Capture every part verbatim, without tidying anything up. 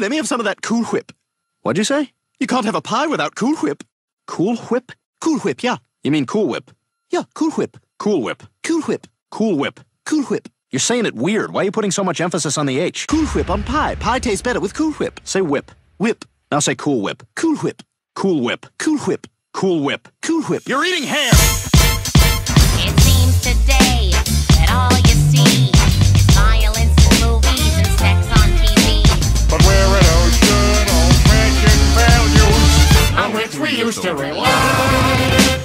let me have some of that Cool Whip. What'd you say? You can't have a pie without Cool Whip. Cool Whip? Cool Whip, yeah. You mean Cool Whip? Yeah, Cool Whip. Cool Whip. Cool Whip. Cool Whip. Cool Whip. You're saying it weird. Why are you putting so much emphasis on the H? Cool Whip on pie. Pie tastes better with Cool Whip. Say whip. Whip. Now say Cool Whip. Cool Whip. Cool Whip. Cool Whip. Cool Whip. Cool Whip. You're eating ham! It seems today that all you see is violence in movies and sex on T V. But we're an ocean of Christian values on which we used to rely.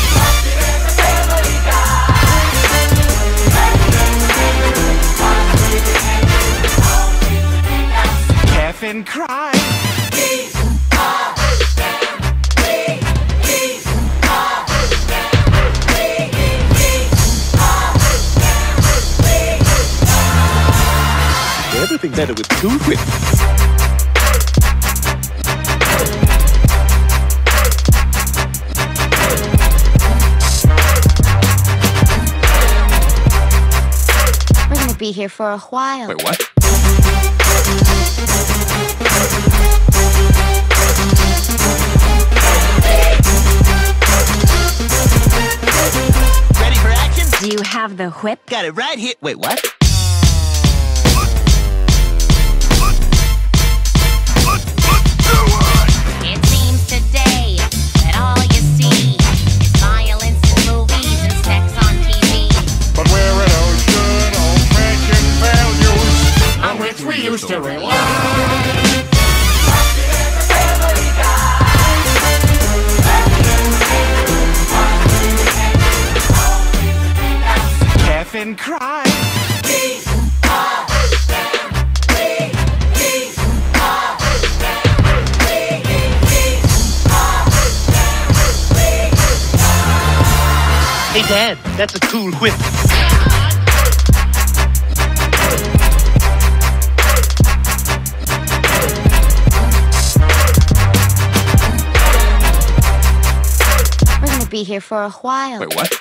Laugh and cry. Everything better with Cool Whip. We're gonna be here for a while. Wait, what? Ready for action? Do you have the whip? Got it right here. Wait, what? It seems today that all you see is violence in movies and sex on T V. But we're an ocean of Christian values on which we used to rely. Laugh and cry. Hey, Dad, that's a Cool Whip. We're gonna be here for a while. Wait, what?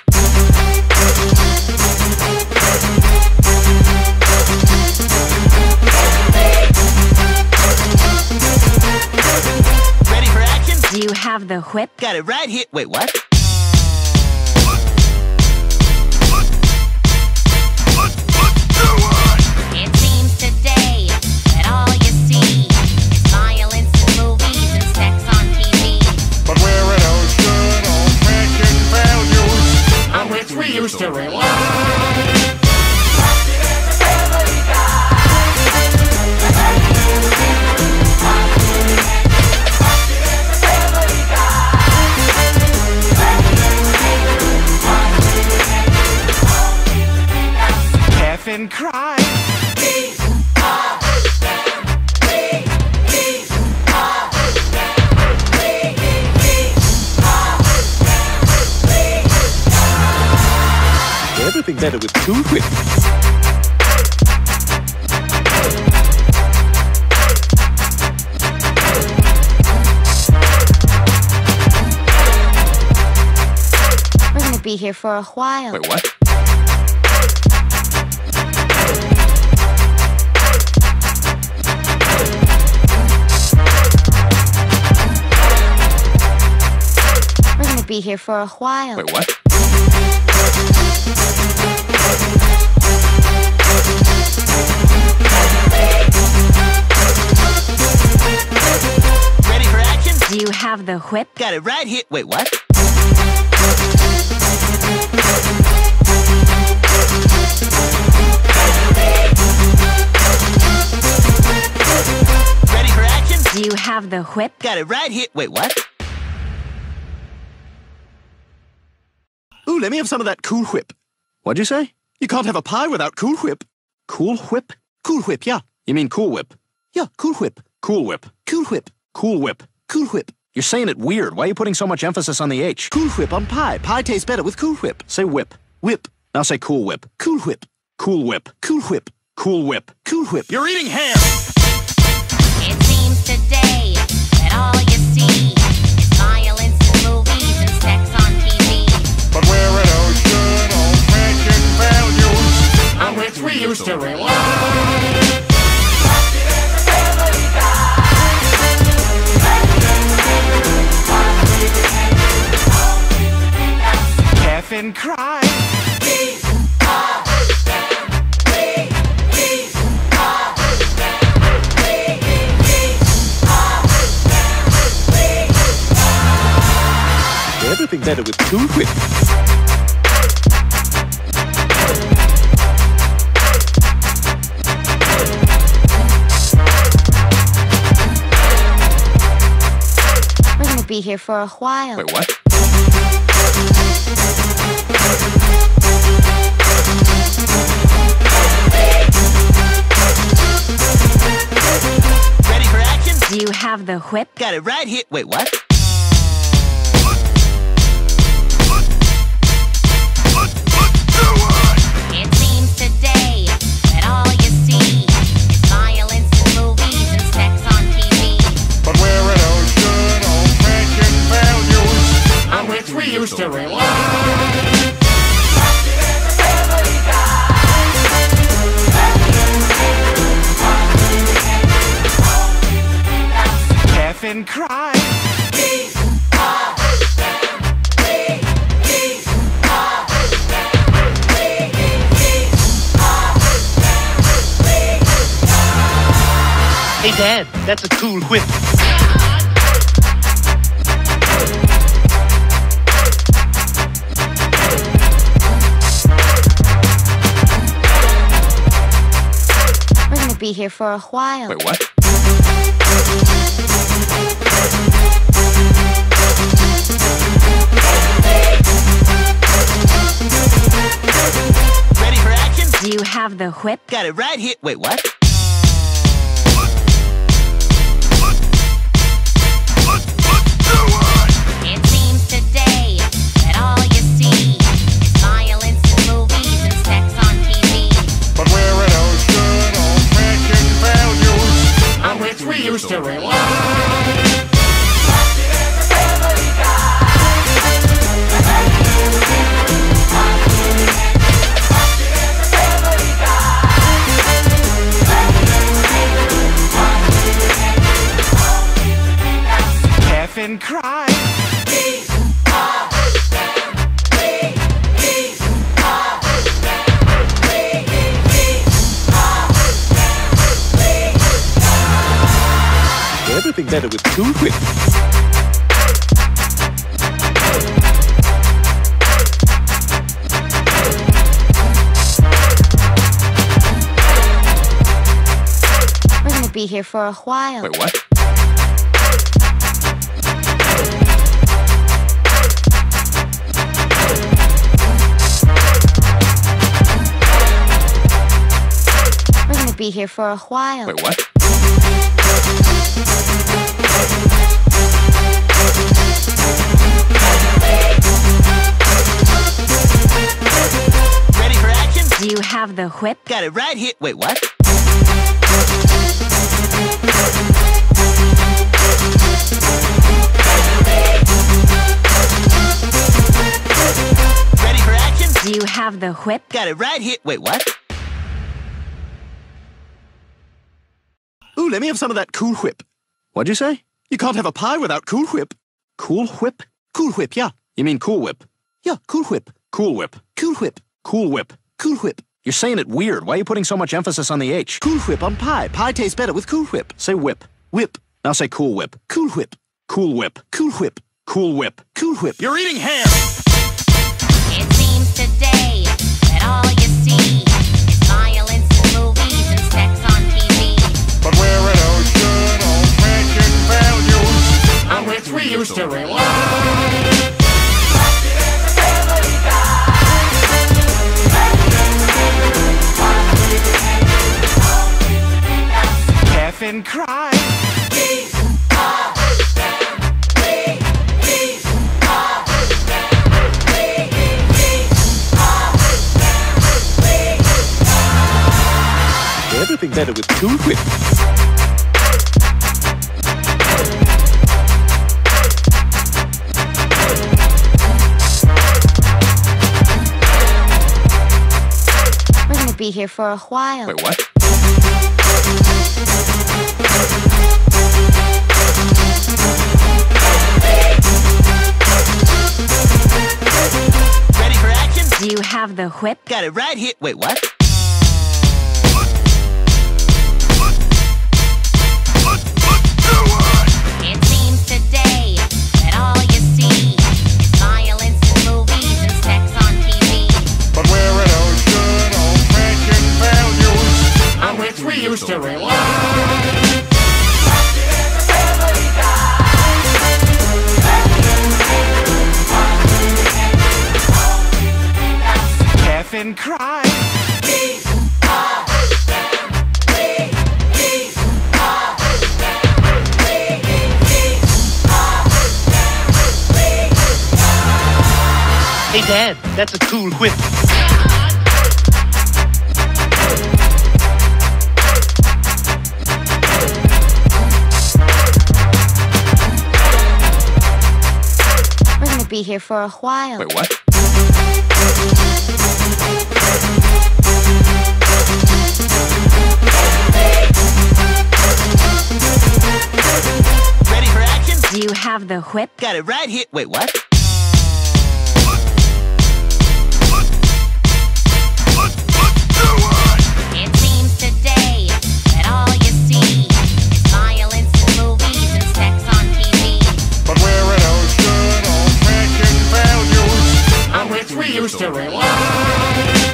Ready for action? Do you have the whip? Got it right here. Wait, what? It seems today that all you see is violence in movies and sex on T V. But we're an ocean of Christian values on which we used to rely. Laugh and cry. Everything better with Cool Whip. We're gonna be here for a while. Wait, what? We're gonna be here for a while. Wait, what? Ready for action? Do you have the whip? Got it right here. Wait, what? Ready for action? Do you have the whip? Got it right here. Wait, what? Ooh, let me have some of that Cool Whip. What'd you say? You can't have a pie without Cool Whip. Cool Whip? Cool Whip, yeah. You mean Cool Whip? Yeah, Cool Whip. Cool Whip. Cool Whip. Cool Whip. Cool Whip. You're saying it weird. Why are you putting so much emphasis on the H? Cool Whip on pie. Pie tastes better with Cool Whip. Say whip. Whip. Now say Cool Whip. Cool Whip. Cool Whip. Cool Whip. Cool Whip. Cool Whip. You're eating ham! It seems today that all you see is violence in movies and sex on T V. But we're an ocean of Christian values on which we used to rely. better with Cool Whip. We're gonna be here for a while. Wait, what? Ready for action? Do you have the whip? Got it right here. Wait, what? It seems today that all you see is violence in movies and sex on T V. But where are those good old-fashioned values on which we used to rely? Laugh and cry. Hey, Dad, that's a cool whip. We're gonna be here for a while. Wait, what? Ready for action? Do you have the whip? Got it right here. Wait, what? It seems today that all you see is violence in movies and sex on T V. But where are those good old-fashioned values on which we used to rely? Laugh and cry. Everything better with Cool Whip. We're gonna be here for a while. Wait, what? We're gonna be here for a while. Wait, what? Ready for action? Do you have the whip? Got it right here. Wait, what? Ready for action? Do you have the whip? Got it right here. Wait, what? Ooh, let me have some of that Cool Whip. What'd you say? You can't have a pie without Cool Whip. Cool Whip? Cool Whip, yeah. You mean Cool Whip. Yeah, Cool Whip. Cool Whip. Cool Whip. Cool Whip. Cool Whip. You're saying it weird. Why are you putting so much emphasis on the H? Cool Whip on pie. Pie tastes better with Cool Whip. Say whip. Whip. Now say Cool Whip. Cool Whip. Cool Whip. Cool Whip. Cool Whip. Cool Whip. You're eating hair! It seems today that all you see is violence in movies and sex on T V. But where are those good old-fashioned values on which we used to rely? Laugh and cry. Everything better with Cool Whip. We're gonna be here for a while. Wait, what? Ready for action? Do you have the whip? Got it right here. Wait, what? It seems today that all you see is violence Hey, Dad, that's a cool whip. We're gonna be here for a while. Wait, what? Ready for action? Do you have the whip? Got it right here. Wait, what? It seems today that all you see is violence in movies and sex on T V. But where are those good old-fashioned values on which we used to rely?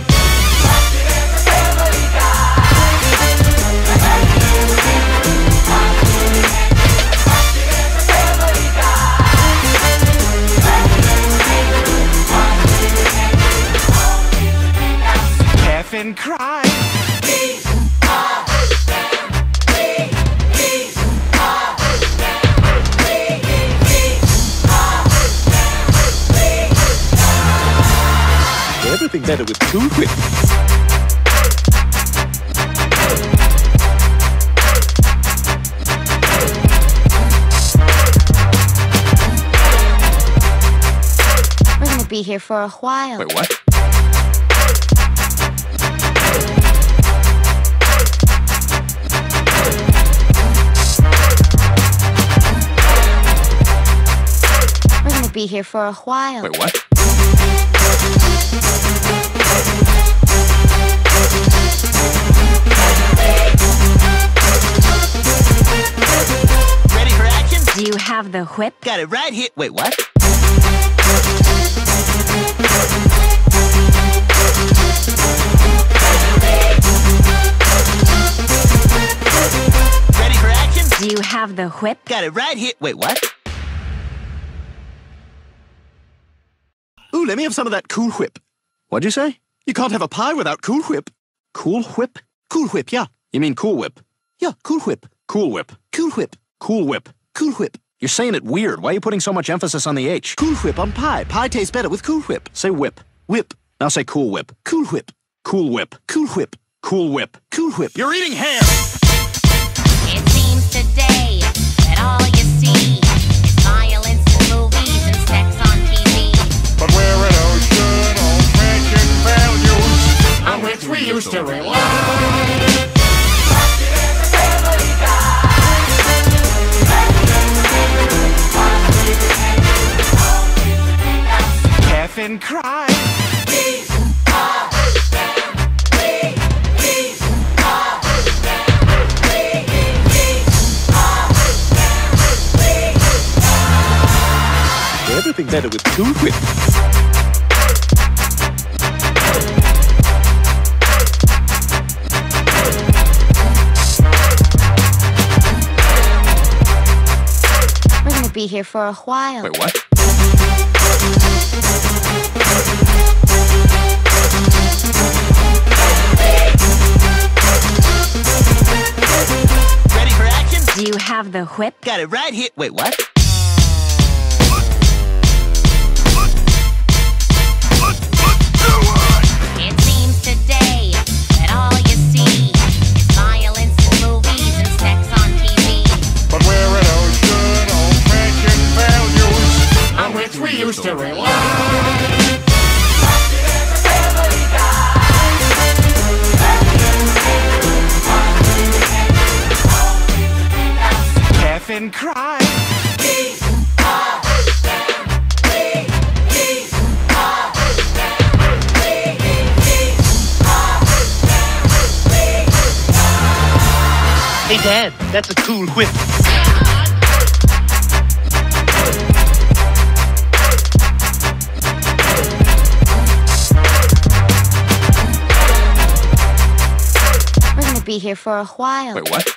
Laugh and cry. Everything better with Cool Whip. We're gonna be here for a while. Wait, what? We're gonna be here for a while. Wait, what? Ready for action? Do you have the whip? Got it right here. Wait, what? Ready for action? Do you have the whip? Got it right here. Wait, what? Ooh, let me have some of that Cool Whip. What'd you say? You can't have a pie without Cool Whip. Cool Whip? Cool Whip, yeah. You mean Cool Whip. Yeah, Cool Whip. Cool Whip. Cool Whip. Cool Whip. Cool Whip. You're saying it weird. Why are you putting so much emphasis on the H? Cool Whip on pie. Pie tastes better with Cool Whip. Say whip. Whip. Now say Cool Whip. Cool Whip. Cool Whip. Cool Whip. Cool Whip. Cool Whip. You're eating hair! It seems today that all you see is violence in movies and sex on T V. But where are those good old-fashioned values on which we used to rely? Laugh and cry. Everything better with Cool Whip. We're gonna be here for a while. Wait, what? Ready for action? Do you have the whip? Got it right here. Wait, what? It seems today that all you see is violence in movies and sex on T V. But where are those good old-fashioned values on which we used to rely? Laugh and cry. Hey, Dad, that's a cool whip. We're gonna be here for a while. Wait, what?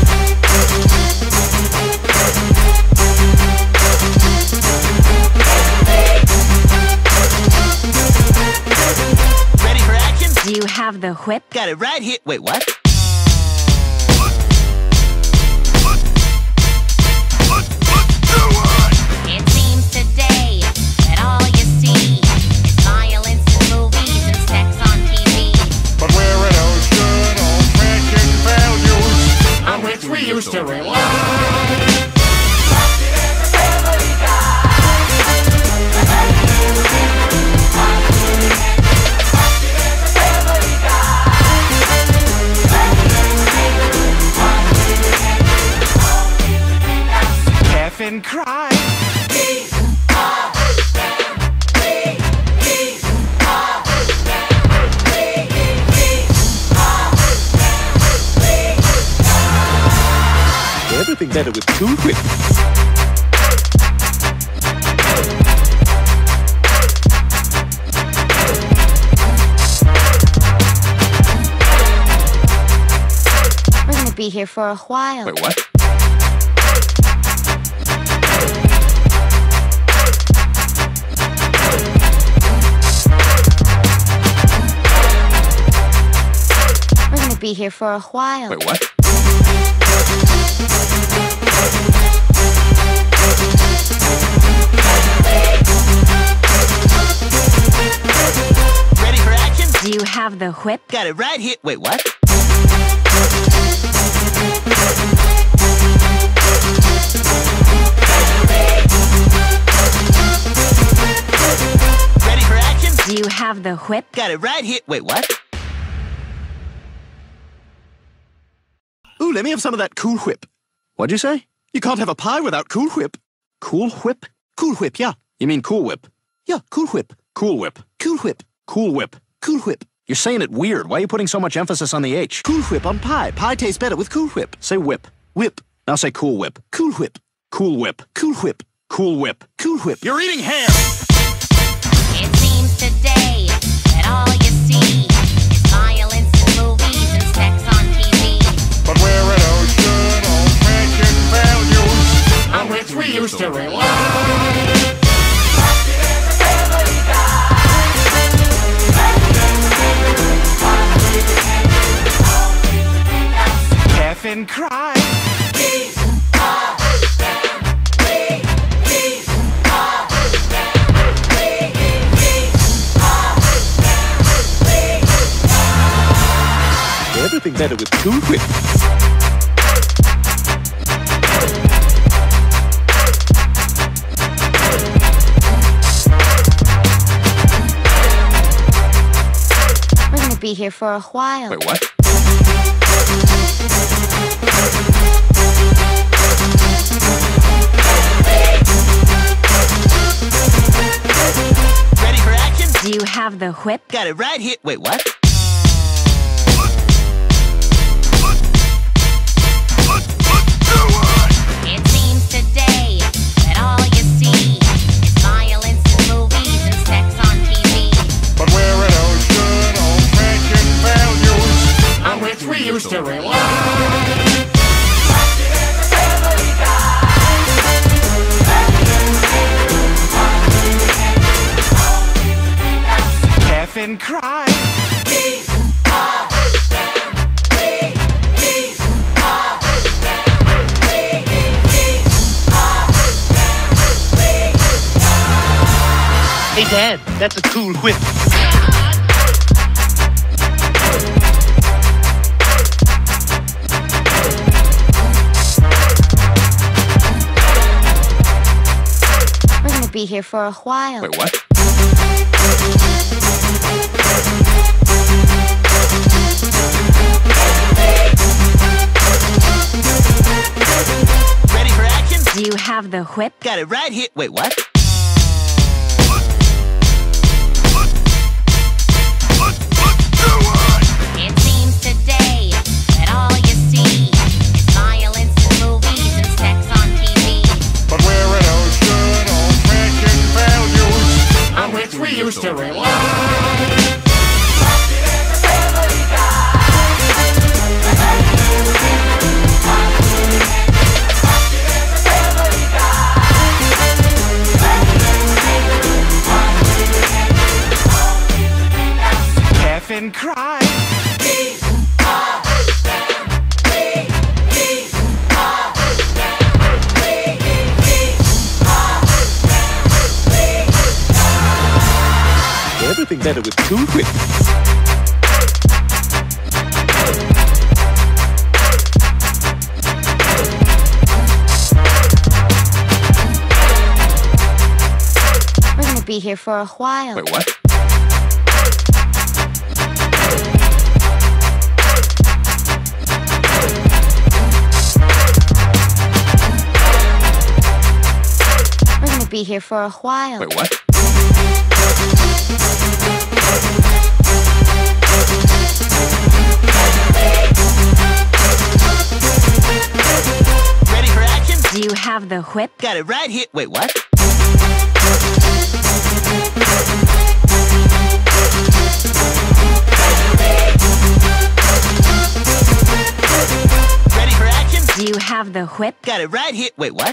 Ready for action? Do you have the whip? Got it right here. Wait, what? It seems today that all you see is and cry. Everything better with Cool Whip. We're gonna be here for a while. Wait, what? We're gonna be here for a while. Wait, what? Ready for action? Do you have the whip? Got it right here. Wait, what? Ready for action? Do you have the whip? Got it right here. Wait, what? Ooh, let me have some of that Cool Whip. What'd you say? You can't have a pie without Cool Whip. Cool Whip? Cool Whip, yeah. You mean Cool Whip? Yeah, Cool Whip. Cool Whip. Cool Whip. Cool Whip. Cool Whip. You're saying it weird. Why are you putting so much emphasis on the H? Cool Whip on pie. Pie tastes better with Cool Whip. Say whip. Whip. Now say Cool Whip. Cool Whip. Cool Whip. Cool Whip. Cool Whip. Cool Whip. You're eating hair! It seems today that all you see is violence in movies and sex on T V. But where are those good old-fashioned values on which we used to rely? Laugh and cry. Everything better with Cool Whip. We're gonna be here for a while. Wait, what? Ready for action? Do you have the whip? Got it right here. Wait, what? It seems today that all you see is violence in movies and sex on T V. But where are those good old-fashioned values on which we used to rely? Laugh and cry. Hey, Dad, that's a Cool Whip. We're gonna be here for a while. Wait, what? Ready for action? Do you have the whip? Got it right here. Wait, what? It seems today that all you see is violence in movies and sex on T V. But where are those good old-fashioned values on which we used to rely? Laugh and cry. Everything better with Cool Whip. We're gonna be here for a while. Wait, what? be here for a while. Wait, what? Ready for action? Do you have the whip? Got it right here. Wait, what? Ready for action? Do you have the whip? Got it right here. Wait, what?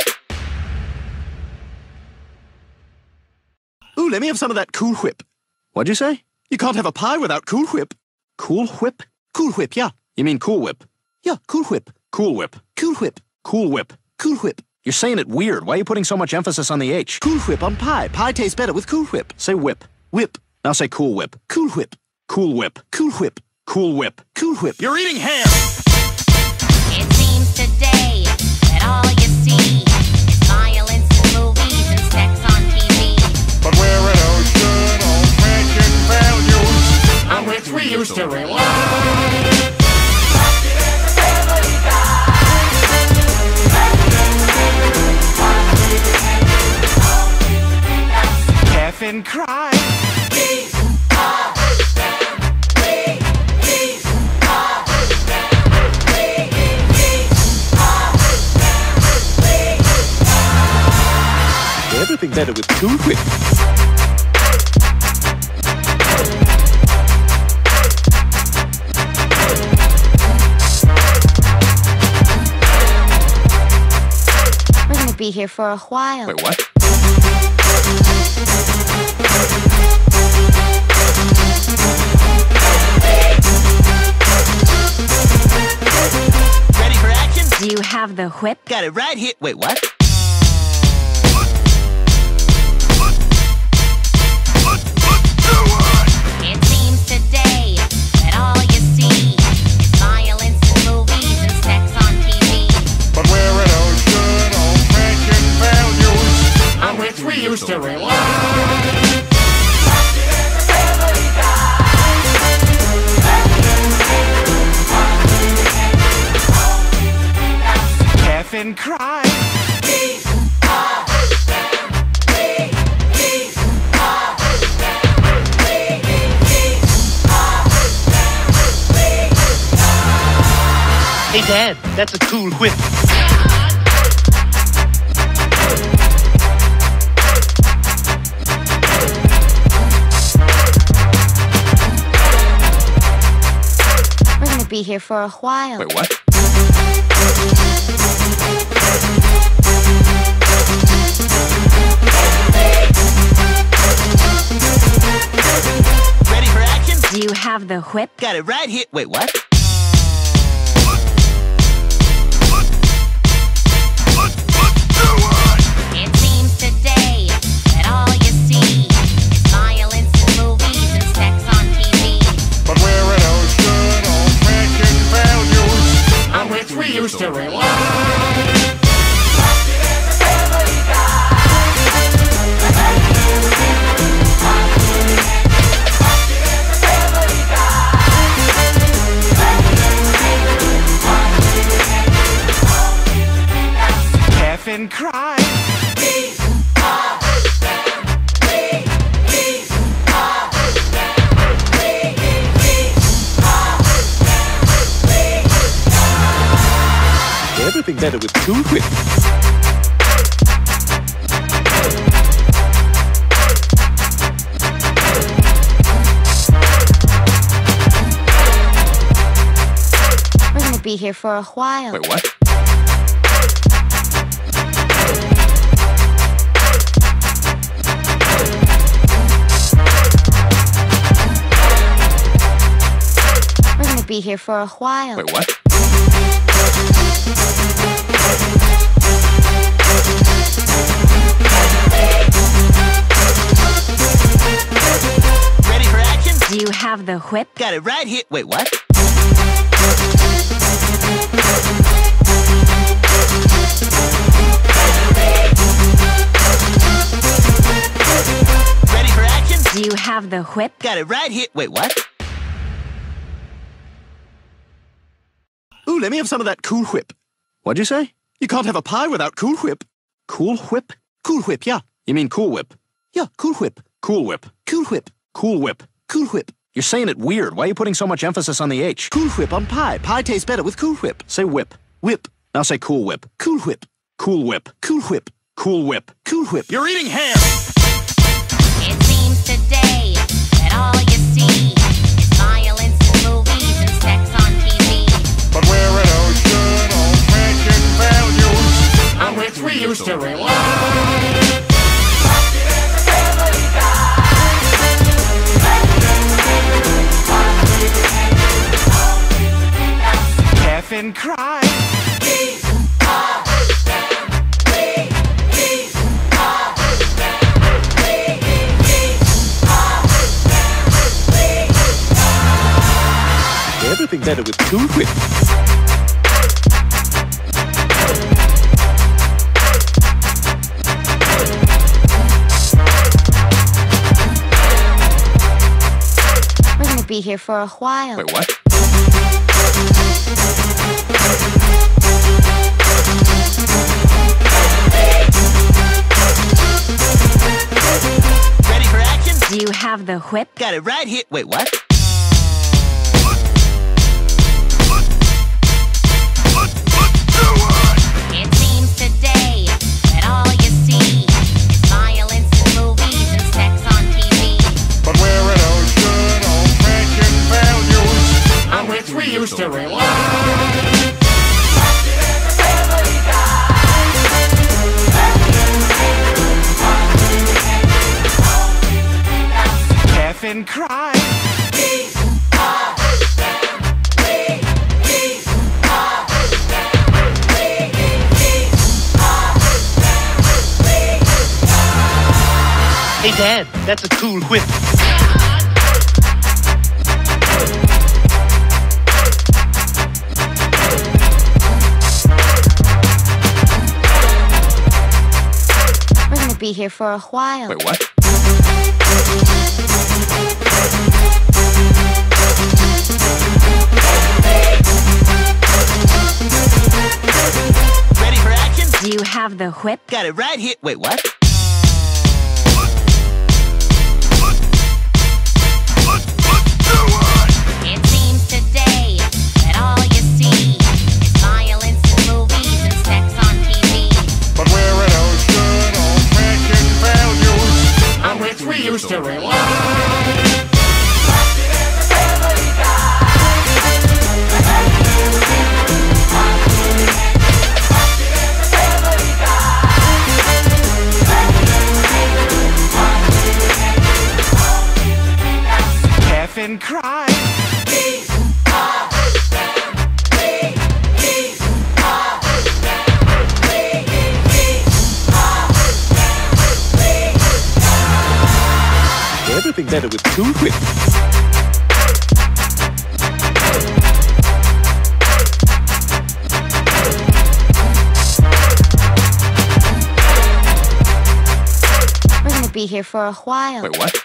Ooh, let me have some of that Cool Whip. What'd you say? You can't have a pie without Cool Whip. Cool Whip? Cool Whip, yeah. You mean Cool Whip? Yeah, Cool Whip. Cool Whip. Cool Whip. Cool Whip. Cool Whip. You're saying it weird. Why are you putting so much emphasis on the H? Cool Whip on pie. Pie tastes better with Cool Whip. Say whip. Whip. Now say Cool Whip. Cool Whip. Cool Whip. Cool Whip. Cool Whip. Cool Whip. You're eating ham! It seems today that all you see is violence in movies and sex on T V. But where are those good old-fashioned values on which we used to rely? Laugh and cry. Everything better with Cool Whip. We're gonna be here for a while. Wait, what? Ready for action? Do you have the whip? Got it right here. Wait, what? It seems today that all you see is violence in movies and sex on T V. But where are those good old-fashioned values on which we used to rely? Laugh and cry. Hey, Dad, that's a cool whip. We're gonna be here for a while. Wait, what? Ready for action? Do you have the whip? Got it right here. Wait, what? It seems today that all you see is violence in movies and sex on T V. But where are those good old-fashioned values on which we used to rely? Laugh and cry. Everything better with Cool Whip. We're gonna be here for a while. Wait, what? We're gonna be here for a while. Wait, what? Ready for action? Do you have the whip? Got it right here. Wait, what? Ready for action? Do you have the whip? Got it right here. Wait, what? Ooh, let me have some of that Cool Whip. What'd you say? You can't have a pie without Cool Whip. Cool Whip? Cool Whip, yeah. You mean Cool Whip? Yeah, Cool Whip. Cool Whip. Cool Whip. Cool Whip. Cool Whip. You're saying it weird. Why are you putting so much emphasis on the H? Cool Whip on pie. Pie tastes better with Cool Whip. Say whip. Whip. Now say Cool Whip. Cool Whip. Cool Whip. Cool Whip. Cool Whip. Cool Whip. You're eating ham! It seems today that all you see is violence in movies and sex on T V. But where are those good old-fashioned values on which we used to rely? Laugh and cry. Everything better with Cool Whip. We're gonna be here for a while. Wait, what? Ready for action? Do you have the whip? Got it right here. Wait, what? It seems today that all you see is violence in movies and sex on T V. But where are those good old-fashioned values on which we used to rely? Laugh and cry. Hey, Dad, that's a Cool Whip. We're gonna be here for a while. Wait, what? Ready for action? Do you have the whip? Got it right here. Wait, what? It seems today that all you see is violence in movies and sex on T V. But where are those good old-fashioned values on which we used to rely? Laugh and cry. Everything better with Cool Whip. We're gonna be here for a while. Wait, what?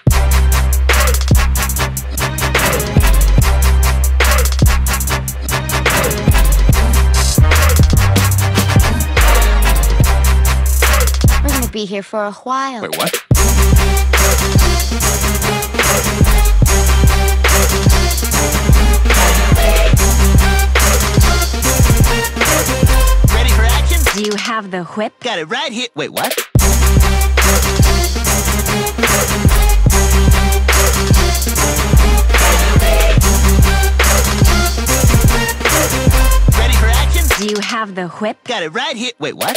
We're gonna be here for a while. Wait, what? Ready for action? Do you have the whip? Got it right here. Wait, what? Ready for action? Do you have the whip? Got it right here. Wait, what?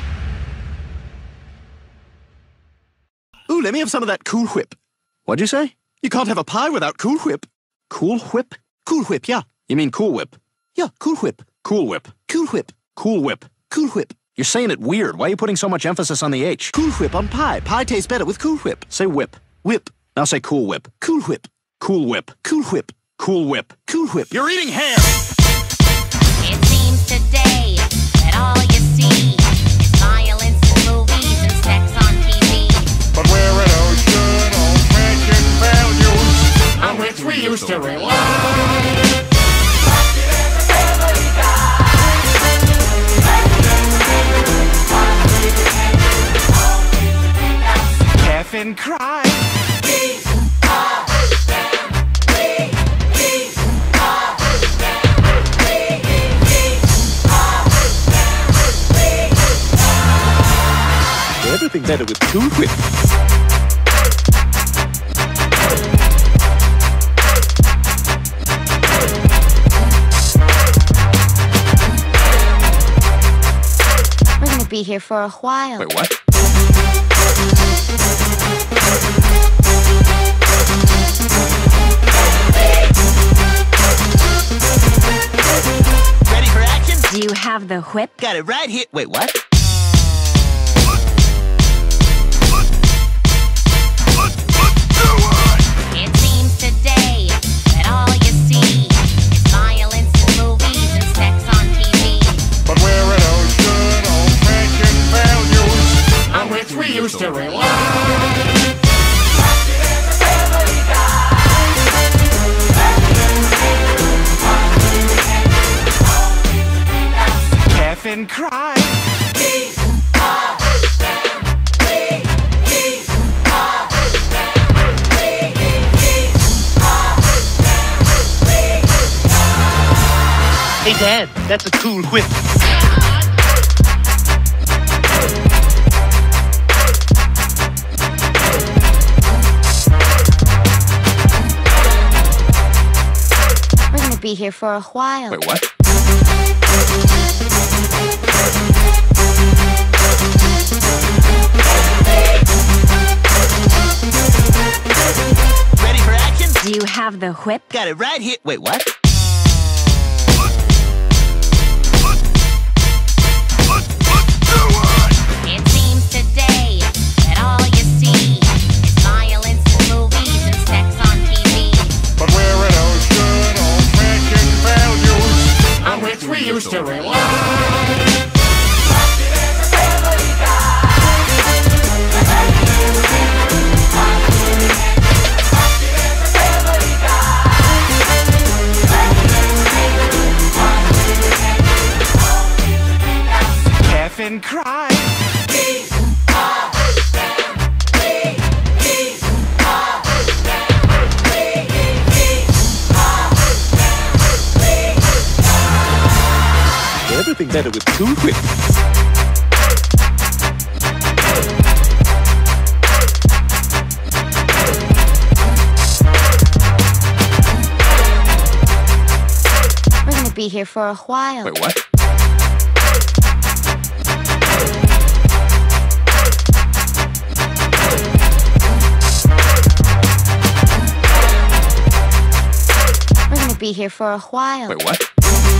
Ooh, let me have some of that Cool Whip. What'd you say? You can't have a pie without Cool Whip. Cool Whip? Cool Whip, yeah. You mean Cool Whip? Yeah, Cool Whip. Cool Whip. Cool Whip. Cool Whip. Cool Whip. You're saying it weird. Why are you putting so much emphasis on the H? Cool Whip on pie. Pie tastes better with Cool Whip. Say whip. Whip. Now say Cool Whip. Cool Whip. Cool Whip. Cool Whip. Cool Whip. Cool Whip. You're eating ham! It seems today that all you see is violence in movies and sex on T V. But where are those good old-fashioned values on which we used to rely? and cry. Everything's better with Cool Whip. We're gonna be here for a while. Wait, what? Ready for action? Do you have the whip? Got it right here. Wait, what? It seems today that all you see is violence in movies and sex on T V. But where are those good old-fashioned values on which we used to rely? Laugh and cry. Hey, Dad, that's a cool whip. We're gonna be here for a while. Wait, what? Ready for action? Do you have the whip? Got it right here. Wait, what? It seems today that all you see is violence in movies and sex on T V. But where are those good old-fashioned values on which we used to rely? Laugh and cry. Everything's better with Cool Whip. We're gonna be here for a while. Wait, what? We're gonna be here for a while. Wait, what?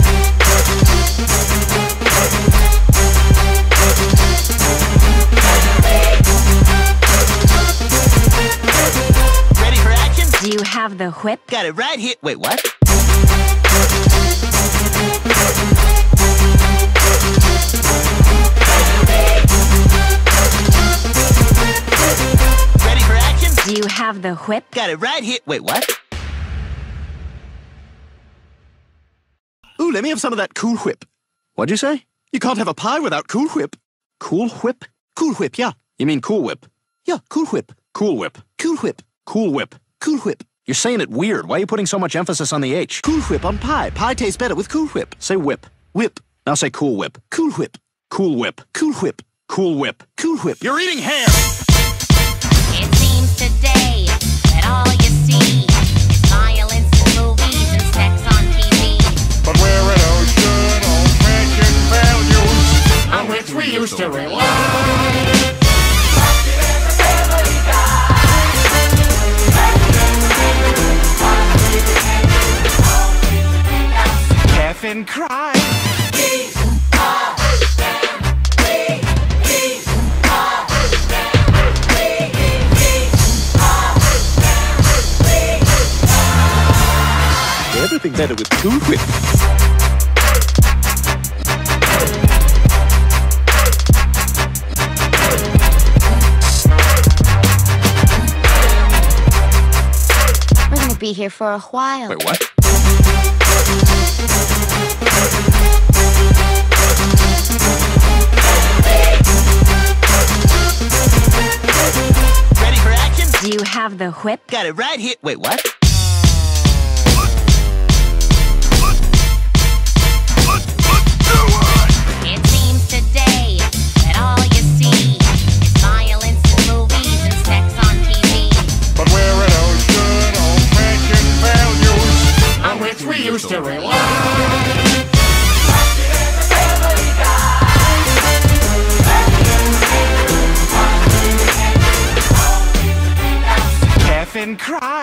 Ready for action? Do you have the whip? Got it right here. Wait, what? Ready for action? Do you have the whip? Got it right here. Wait, what? Ooh, let me have some of that Cool Whip. What'd you say? You can't have a pie without Cool Whip. Cool Whip? Cool Whip, yeah. You mean Cool Whip. Yeah, Cool Whip. Cool Whip. Cool Whip. Cool Whip. Cool Whip. You're saying it weird. Why are you putting so much emphasis on the H? Cool Whip on pie. Pie tastes better with Cool Whip. Say whip. Whip. Now say Cool Whip. Cool Whip. Cool Whip. Cool Whip. Cool Whip. Cool Whip. You're eating hair! It seems today that all you see is violence in movies and sex on T V. But where are those good old-fashioned values on which we used to rely? Laugh and cry. Everything's better with Cool Whip. We're gonna be here for a while. Wait, what? Ready for action? have the whip? Got it right here. Wait, what? It seems today that all you see is violence in movies and sex on T V. But where are those good old-fashioned values on which we used to rely? Laugh and cry.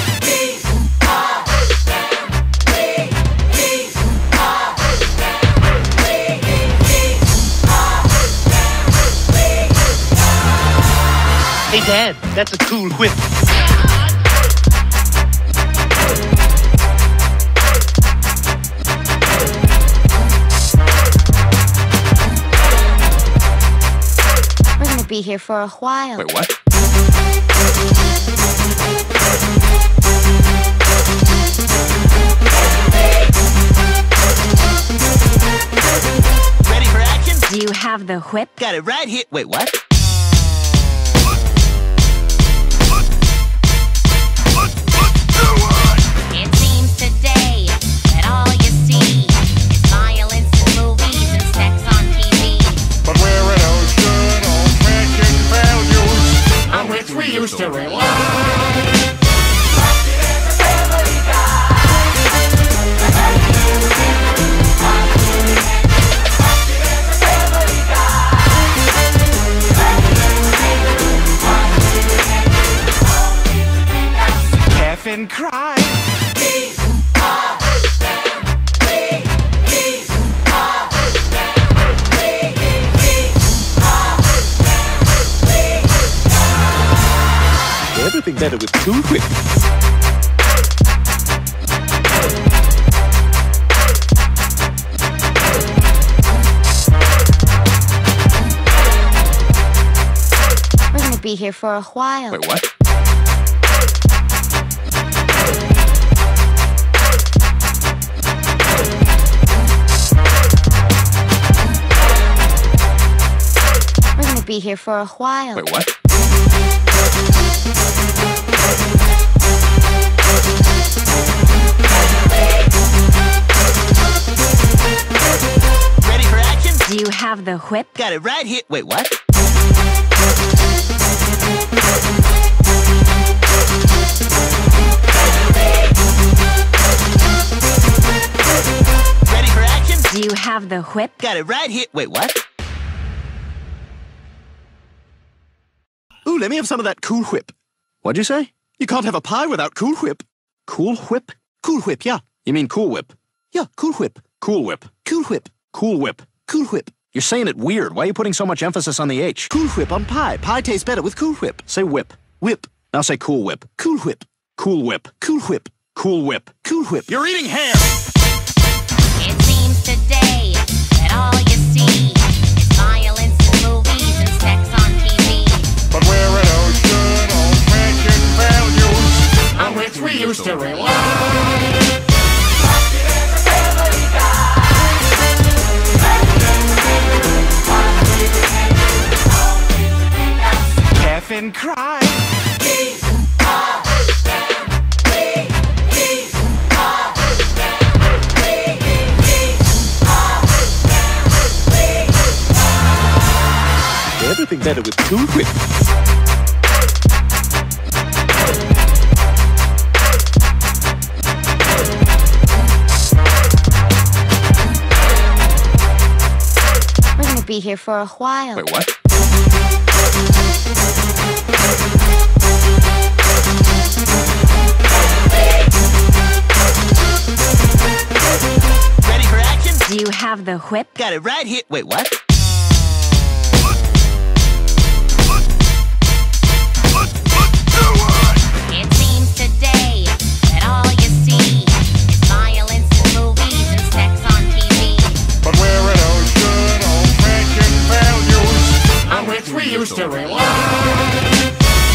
Hey, Dad, that's a cool whip. We're gonna be here for a while. Wait, what? Ready for action? Do you have the whip? Got it right here. Wait, what? It seems today that all you see is violence in movies and sex on T V. But where are those good old-fashioned values on which we used to rely? Laugh and cry. Everything better with Cool Whip. We're gonna be here for a while. Wait, what? We're gonna be here for a while. Wait, what? Ready for action? Do you have the whip? Got it right here. Wait, what? Ready for action? Do you have the whip? Got it right here. Wait, what? Ooh, let me have some of that Cool Whip. What'd you say? You can't have a pie without Cool Whip. Cool Whip? Cool Whip, yeah. You mean Cool Whip. Yeah, Cool Whip. Cool Whip. Cool Whip. Cool Whip. Cool Whip. You're saying it weird. Why are you putting so much emphasis on the H? Cool Whip on pie. Pie tastes better with Cool Whip. Say whip. Whip. Now say Cool Whip. Cool Whip. Cool Whip. Cool Whip. Cool Whip. Cool Whip. You're eating hair! It seems today that all you see is violence in movies and sex on T V. But where are those good old-fashioned values on which we used to rely? Laugh and cry. Everything better with Cool Whip. We're gonna be here for a while. Wait, what? Ready for action? Do you have the whip? Got it right here. Wait, what? It seems today that all you see is violence in movies and sex on T V. But where are those good old-fashioned values on which we used to rely?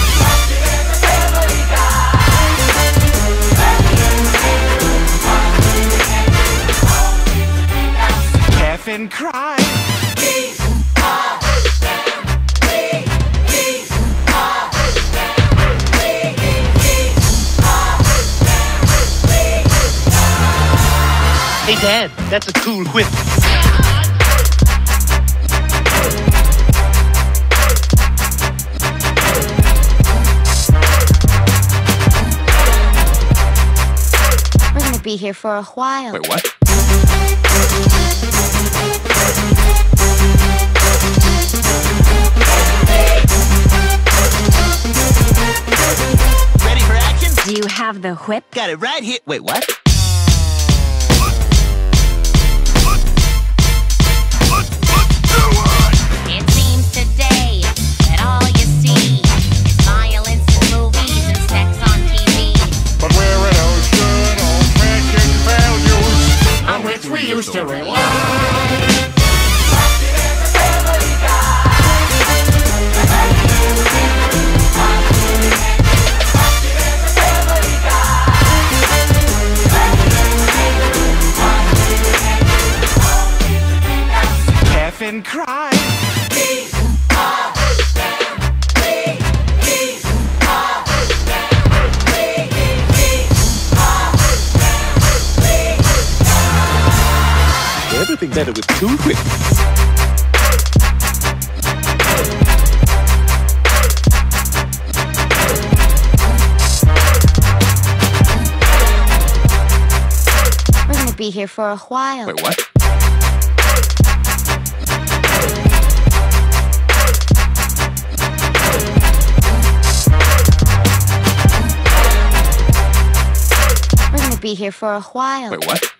Laugh and cry. Hey, Dad, that's a cool whip. We're gonna be here for a while. Wait, what? Ready for action? Do you have the whip? Got it right here. Wait, what? It seems today that all you see is violence in movies and sex on T V. But where are those good old-fashioned values on which we used to rely? Laugh and cry. Everything better with Cool Whip. We're gonna be here for a while. Wait, what? We're gonna be here for a while. Wait, what?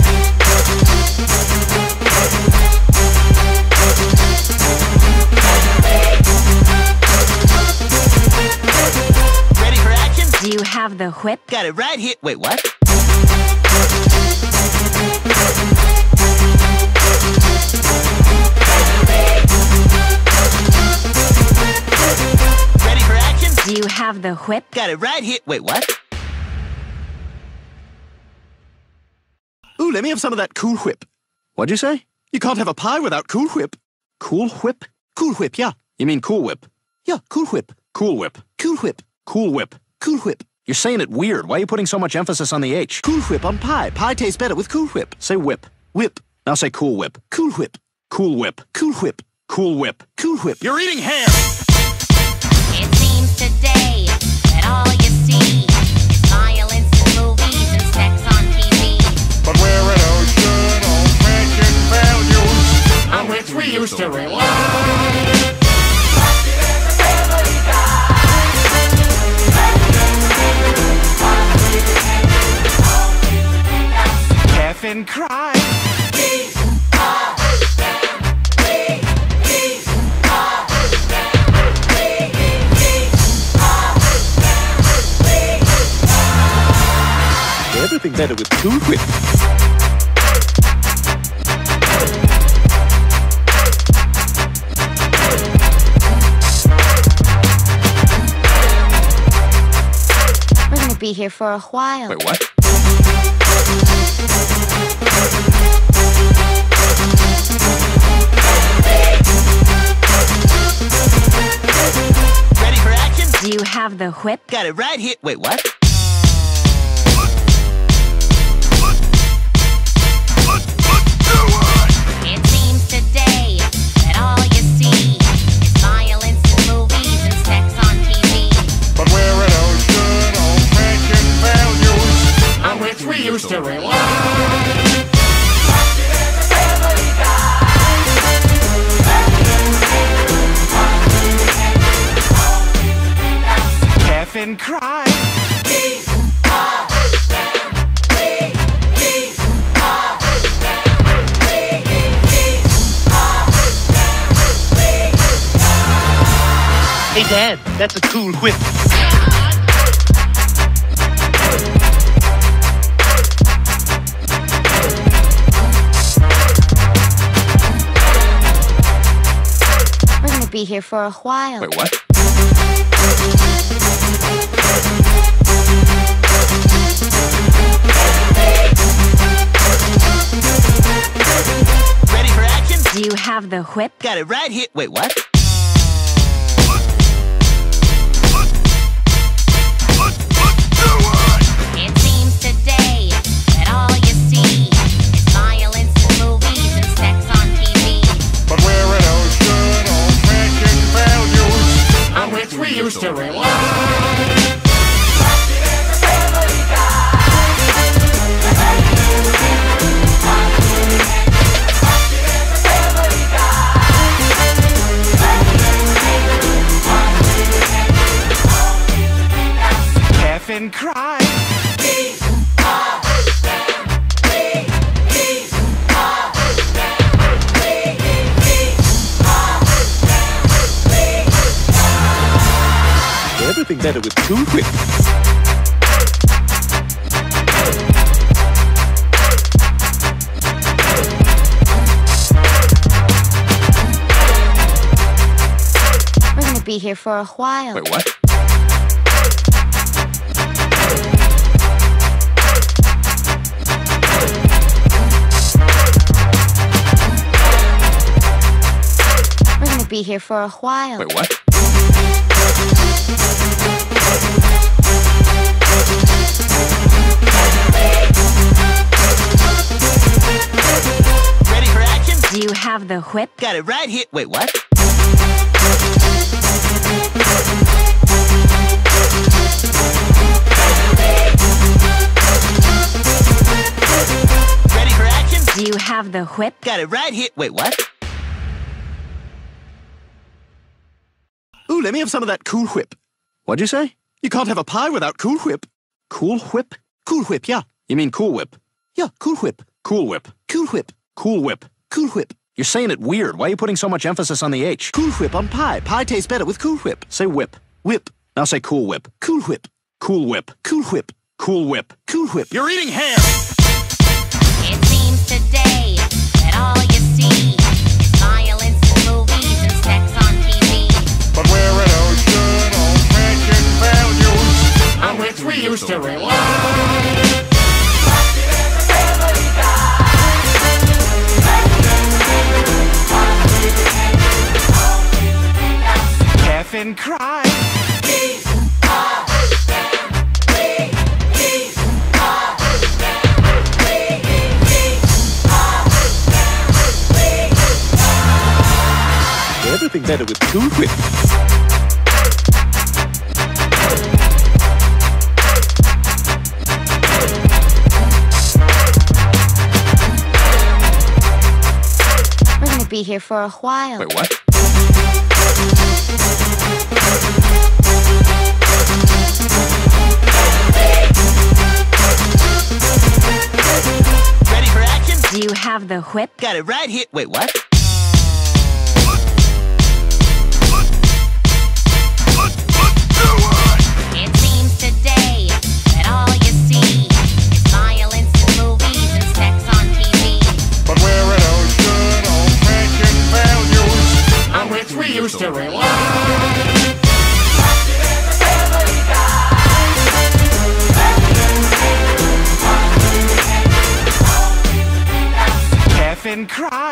Ready for action? Do you have the whip? Got it right here. Wait, what? Ready for action? Do you have the whip? Got it right here. Wait, what? Ooh, let me have some of that Cool Whip. What'd you say? You can't have a pie without Cool Whip. Cool Whip? Cool Whip, yeah. You mean Cool Whip. Yeah, Cool Whip. Cool Whip. Cool Whip. Cool Whip. Cool Whip. You're saying it weird. Why are you putting so much emphasis on the H? Cool Whip on pie. Pie tastes better with Cool Whip. Say whip. Whip. Now say Cool Whip. Cool Whip. Cool Whip. Cool Whip. Cool Whip. Cool Whip. You're eating hair! It seems today that all you see is violence in movies and sex on T V. But where are those good old-fashioned values on which we used to rely? Laugh and cry. Everything better with Cool Whip. We're gonna be here for a while. Wait, what? Ready for action? Do you have the whip? Got it right here. Wait, what? It seems today that all you see is violence in movies and sex on T V. But where are those good old-fashioned values on which we used to rely? Laugh and cry. Hey, Dad, that's a cool whip. We're gonna be here for a while. Wait, what? Ready for action? Do you have the whip? Got it right here. Wait, what? It seems today that all you see is used to rely. And cry. Everything better with Cool Whip. We're gonna be here for a while. Wait, what? Be here for a while. Wait, what? Ready for action? Do you have the whip? Got it right here. Wait, what? Ready for action? Do you have the whip? Got it right here. Wait, what? Ooh, let me have some of that Cool Whip. What'd you say? You can't have a pie without Cool Whip. Cool Whip? Cool Whip, yeah. You mean Cool Whip? Yeah, Cool Whip. Cool Whip. Cool Whip. Cool Whip. Cool Whip. You're saying it weird. Why are you putting so much emphasis on the H? Cool Whip on pie. Pie tastes better with Cool Whip. Say whip. Whip. Now say Cool Whip. Cool Whip. Cool Whip. Cool Whip. Cool Whip. Cool Whip. You're eating hair! It seems today that all you see is violence in movies and sex on T V. But where are those good old-fashioned values on which we used to rely? Laugh and cry. Everything better with Cool Whip. We're gonna be here for a while. Wait, what? Ready for action? Do you have the whip? Got it right here. Wait, what? It seems today that all you see is violence in movies and sex on T V. But where are those good old-fashioned values on which we used to rely? Laugh and cry.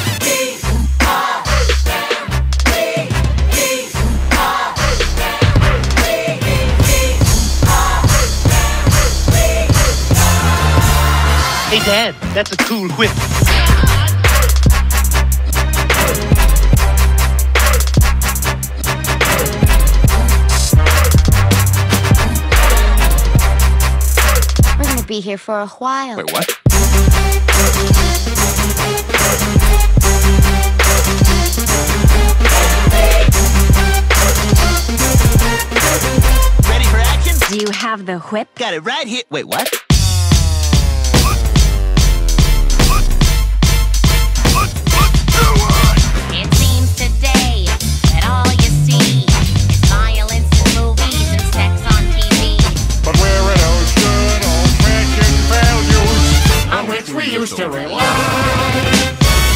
Hey, Dad, that's a Cool Whip. We're gonna be here for a while. Wait, what? Ready for action? Do you have the whip? Got it right here. Wait, what? It seems today that all you see is violence in movies and sex on T V. But where are those good old-fashioned values on which we used to rely?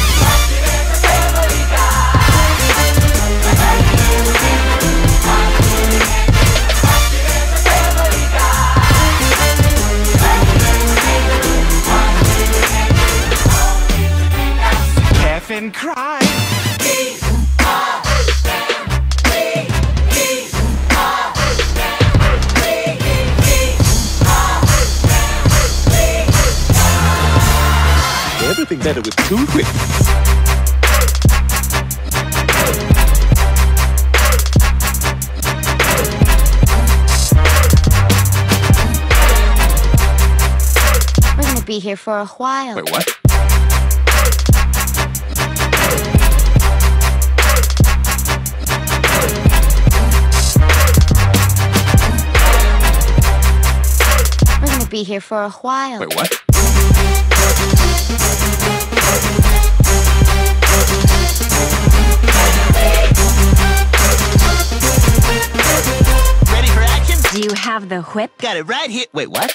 Laugh and cry. Everything better with Cool Whip. be here for a while. Wait, what? We're gonna be here for a while. Wait, what? Ready for action? Do you have the whip? Got it right here. Wait, what?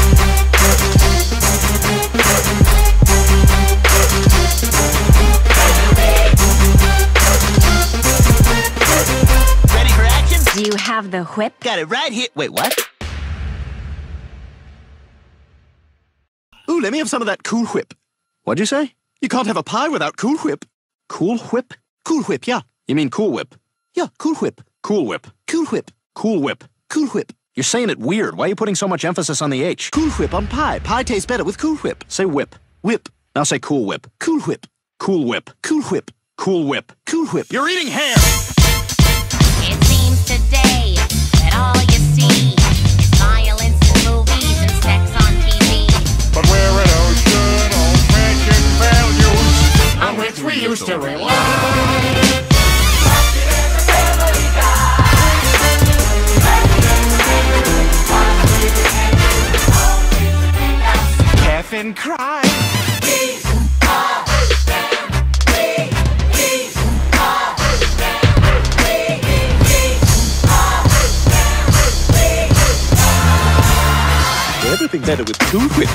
Ready for action? Do you have the whip? Got it right here. Wait, what? Ooh, let me have some of that Cool Whip. What'd you say? You can't have a pie without Cool Whip. Cool Whip? Cool Whip, yeah. You mean Cool Whip. Yeah, Cool Whip. Cool Whip. Cool Whip. Cool Whip. Cool Whip. You're saying it weird. Why are you putting so much emphasis on the H? Cool Whip on pie. Pie tastes better with Cool Whip. Say whip. Whip. Now say Cool Whip. Cool Whip. Cool Whip. Cool Whip. Cool Whip. Cool Whip. You're eating hair! It seems today that all you see is violence in movies and sex on T V. But where are those good old-fashioned values on which we used to rely? Laugh and cry. Everything better with Cool Whip.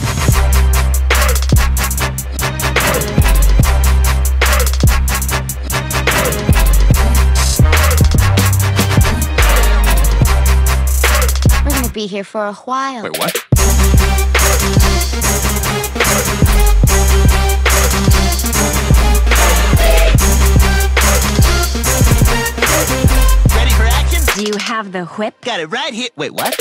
We're gonna be here for a while. Wait, what? Ready for action? Do you have the whip? Got it right here. Wait, what?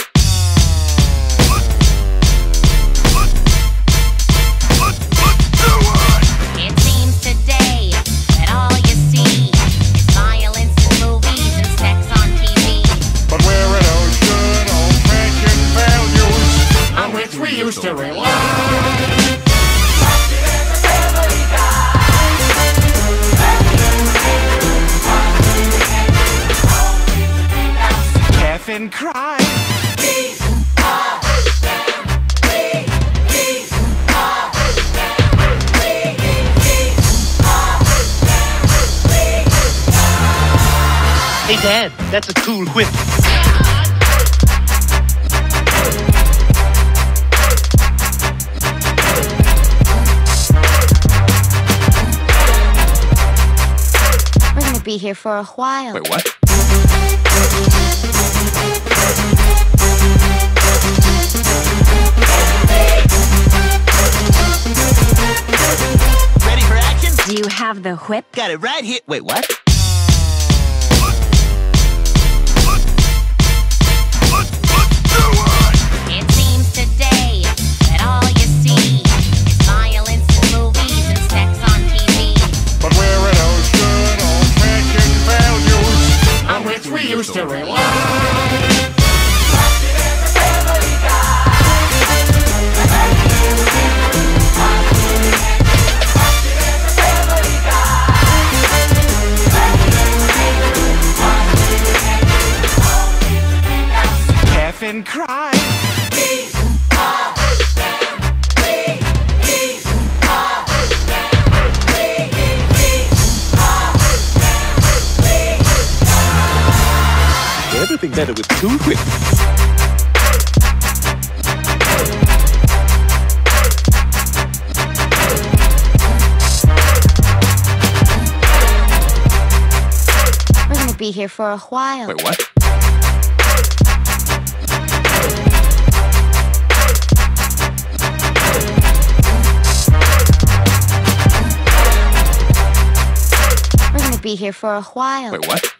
It seems today that all you see is violence in movies and sex on T V. But where are those good old-fashioned values on which we used to rely? Laugh and cry. Hey, Dad, that's a Cool Whip. We're gonna be here for a while. Wait, what? Ready for action? Do you have the whip? Got it right here. Wait, what? It seems today that all you see is violence in movies and sex on T V. But where are those good old-fashioned values on which we used to rely? Laugh and cry. Everything better with Cool Whip. We're gonna be here for a while. Wait, what? We're gonna be here for a while. Wait, what?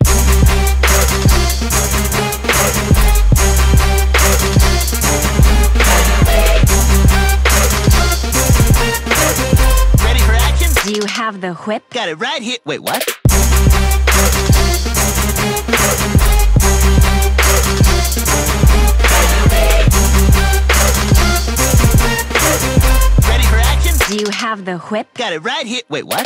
Ready for action? Do you have the whip? Got it right here. Wait, what? the whip? Got it right here. Wait, what?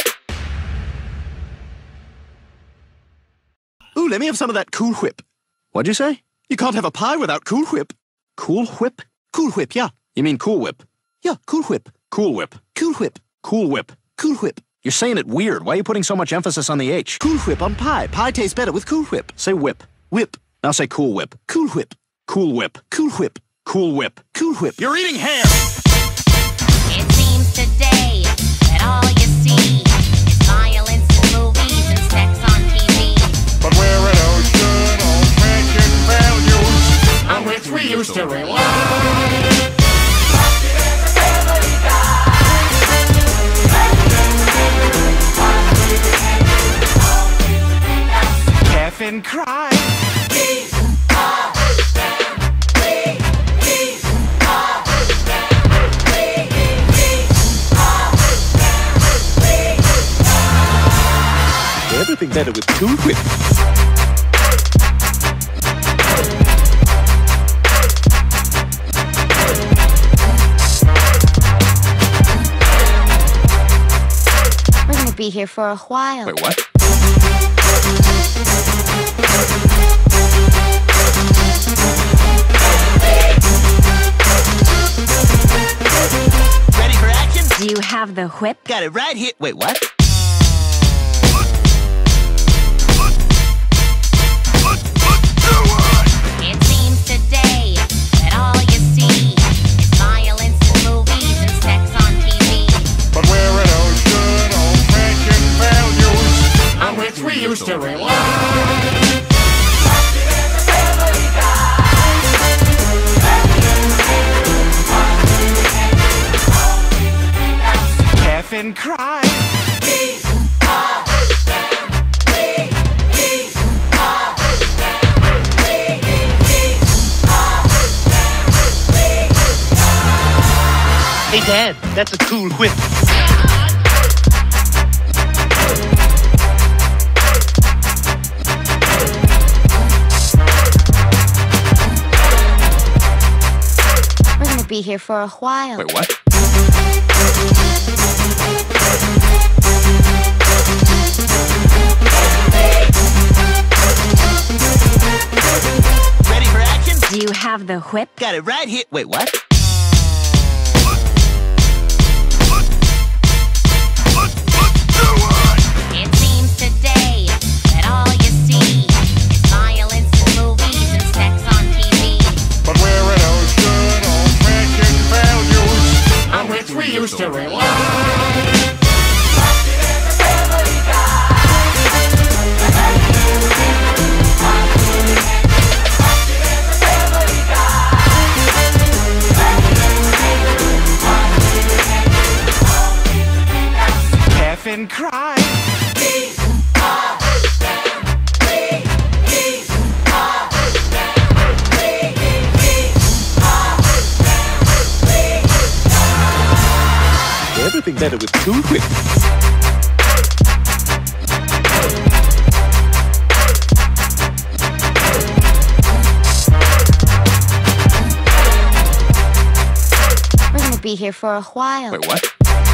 Ooh, let me have some of that Cool Whip. What'd you say? You can't have a pie without Cool Whip. Cool Whip? Cool Whip, yeah. You mean Cool Whip. Yeah, Cool Whip. Cool Whip. Cool Whip. Cool Whip. Cool Whip. You're saying it weird. Why are you putting so much emphasis on the H? Cool Whip on pie. Pie tastes better with Cool Whip. Say whip. Whip. Now say Cool Whip. Cool Whip. Cool Whip. Cool Whip. Cool Whip. Cool Whip. You're eating hair! It seems today that all you see is violence in movies and sex on T V. But where are those good old-fashioned values on which we used to rely? Laugh and cry. Everything better with Cool Whip. We're gonna be here for a while. Wait, what? Ready for action? Do you have the whip? Got it right here. Wait, what? It seems today that all you see is violence in movies and sex on T V. But where are those good old-fashioned values on which we used to rely? Laugh and cry. Hey, Dad, that's a Cool Whip. We're gonna be here for a while. Wait, what? Ready for action? Do you have the whip? Got it right here. Wait, what? It seems today that all you see is violence in movies and sex on T V. But where are those good old-fashioned values on which we used to rely? Laugh and cry. Everything better with Cool Whip. We're gonna be here for a while. Wait, what?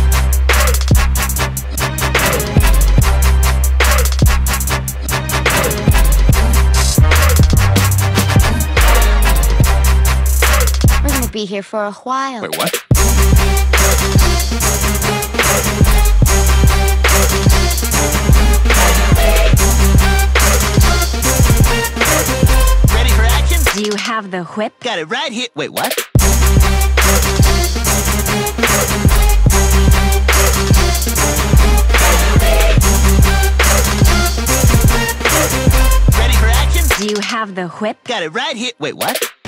We're gonna be here for a while. Wait, what? Ready for action? Do you have the whip? Got it right here. Wait, what? Ready for action? Do you have the whip? Got it right here. Wait, what?